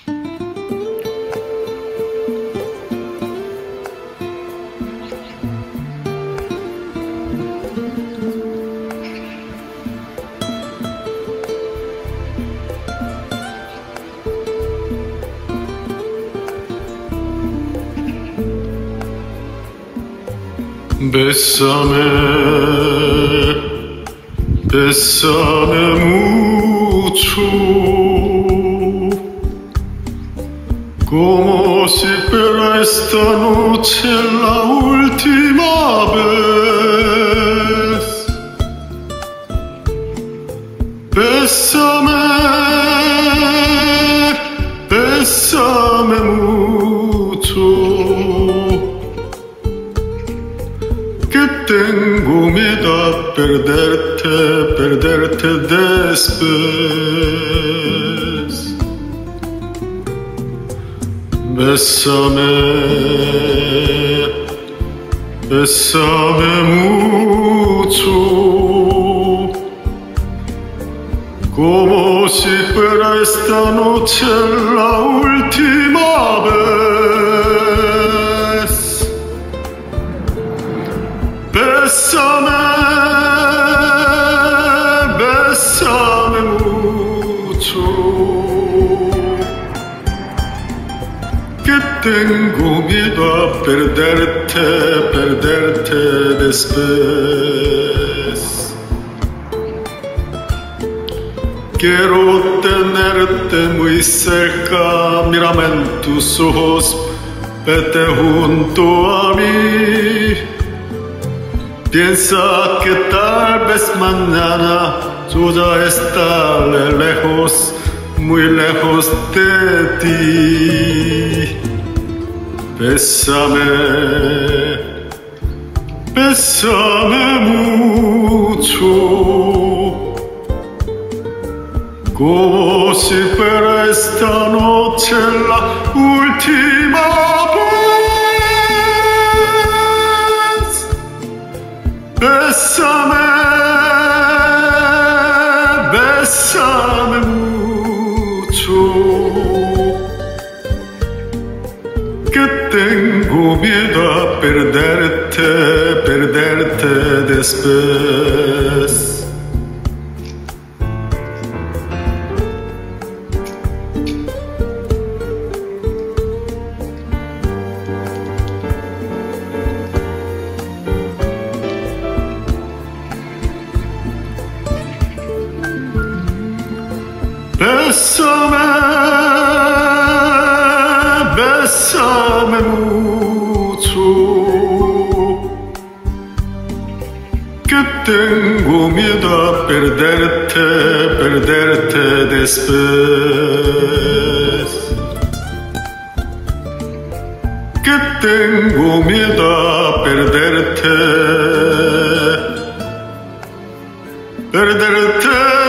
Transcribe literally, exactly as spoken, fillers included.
Bésame, bésame mucho, como si fuera esta noche la última vez. Bésame, bésame mucho, que tengo miedo a perderte, perderte después. Bésame, bésame mucho, como si fuera esta noche la última vez. Bésame, bésame mucho, que tengo miedo a perderte, perderte después. Quiero tenerte muy cerca, mírame en tus ojos, vete junto a mí. Piensa que tal vez mañana yo ya estaré lejos, muy lejos de ti. Bésame, bésame mucho, como si fuera esta noche la última vez. Bésame, bésame mucho, que tengo miedo a perderte, perderte después. Bésame, bésame mucho, que tengo miedo a perderte, perderte después. Que tengo miedo a perderte, perderte.